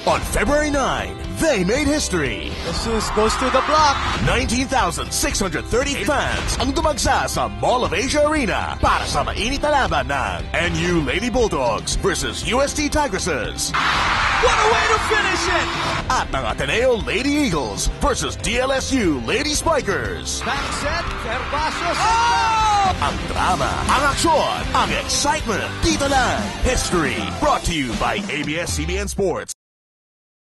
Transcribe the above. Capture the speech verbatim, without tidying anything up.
On February ninth, they made history. Jesus goes to the block. nineteen thousand six hundred thirty fans ang dumagsa sa Mall of Asia Arena para sa mainit na laban ng N U Lady Bulldogs versus U S T Tigresses. What a way to finish it! At ng Ateneo Lady Eagles versus D L S U Lady Spikers. Back set, Gervasios. Oh! Ang drama, ang aksyon, ang excitement. Dito lang, history. Brought to you by A B S C B N Sports.